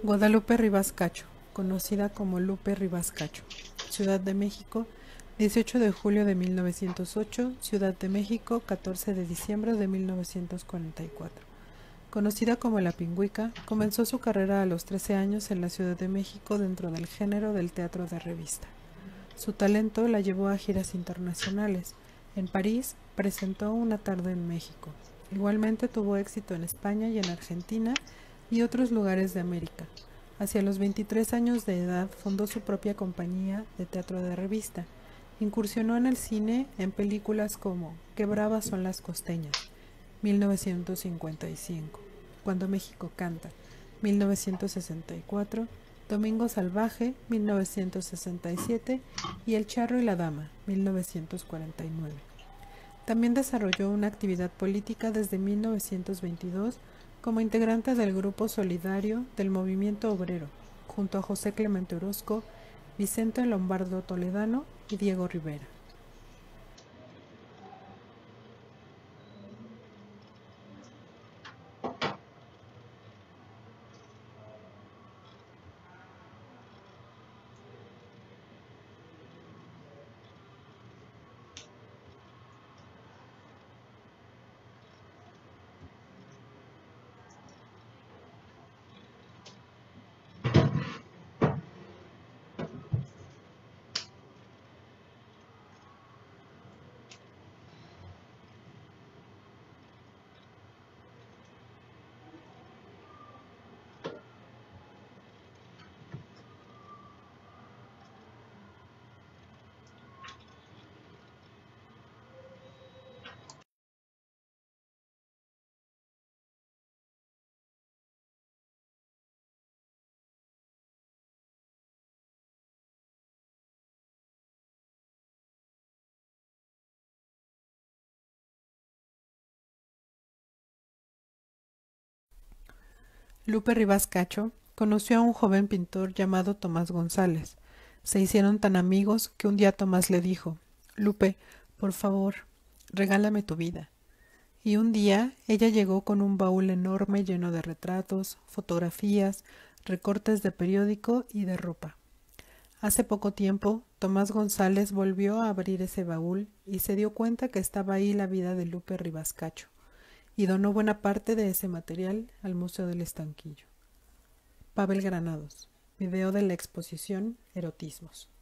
Guadalupe Rivas Cacho, conocida como Lupe Rivas Cacho. Ciudad de México, 18 de julio de 1908, Ciudad de México, 14 de diciembre de 1944. Conocida como La Pingüica, comenzó su carrera a los 13 años en la Ciudad de México dentro del género del teatro de revista. Su talento la llevó a giras internacionales. En París presentó Una tarde en México. Igualmente tuvo éxito en España y en Argentina y otros lugares de América. Hacia los 23 años de edad fundó su propia compañía de teatro de revista. Incursionó en el cine en películas como Qué bravas son las costeñas, 1955, Cuando México canta, 1964, Domingo Salvaje, 1967 y El charro y la dama, 1949. También desarrolló una actividad política desde 1922 como integrante del Grupo Solidario del Movimiento Obrero, junto a José Clemente Orozco, Vicente Lombardo Toledano y Diego Rivera. Lupe Rivas Cacho conoció a un joven pintor llamado Tomás González. Se hicieron tan amigos que un día Tomás le dijo: Lupe, por favor, regálame tu vida. Y un día ella llegó con un baúl enorme lleno de retratos, fotografías, recortes de periódico y de ropa. Hace poco tiempo, Tomás González volvió a abrir ese baúl y se dio cuenta que estaba ahí la vida de Lupe Rivas Cacho, y donó buena parte de ese material al Museo del Estanquillo. Pavel Granados. Video de la exposición Erotismos.